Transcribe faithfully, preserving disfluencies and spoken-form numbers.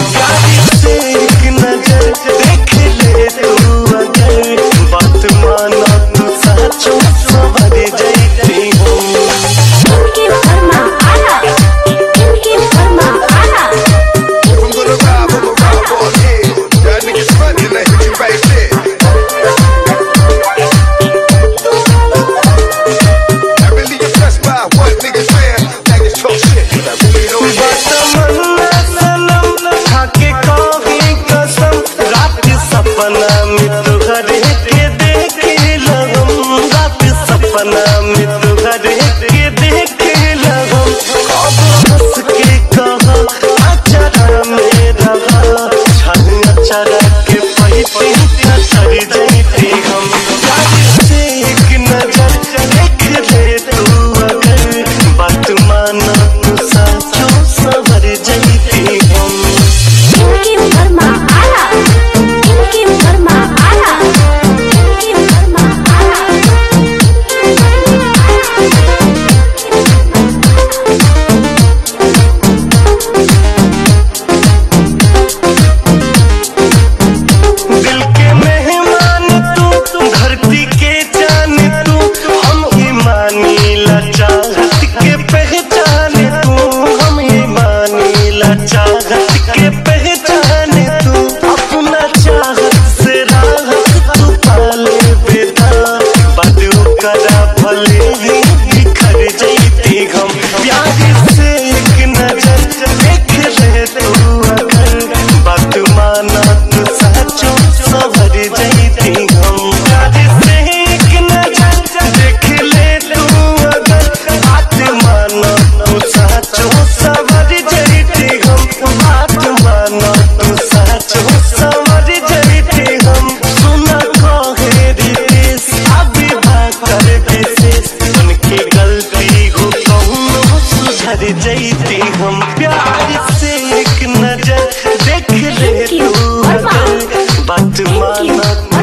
प्यार से एक नजर देख ले तू अगर बात माना तू सचो सवर जाती हूँ। इनकी फरमा आला, इनकी फरमा आला। I'm gonna ride, I'm gonna ride all day. That nigga's funny, let hit you right there. I really impressed by what niggas wear. Like this talk shit, I really know it. तमन्ना सनम खाके कभी कसम रात सपना में तू घर के देखे लगम रात सपना में तू घर के देखे लगम अब हंस के कहा अचरा में रहा छन अचरा के पहिते चढ़ जाती हम। प्यार से एक नजर देख ले तू अगर बात माना तू सचो सवर जाती हम। इनकी फरमा आला, इनकी फरमा आला, इनकी फरमा आला। दिल के मेहमान तू धरती के जान तू हम ईमानी लाचारत के पहचान तू हम ईमानी लाचारत के पहचान तू अपना चाहत से राहत तू पाले बेटा बदू करा भले ही बिखर जाती हम। प्यार से एक नजर देख ले तू अगर बात माना तू सचो सवर जाती हम। प्यार से एक नजर देख ले तू अगर बात माना तू सचो सवर जाती हम। बात माना तू सचो सवर जाती हम। सुना कहे रितेश अभी भाकर विशेष उनकी गलती हो कहूँ सुधर जाती हम। प्यार से एक नजर देख ले तू अगर बात माना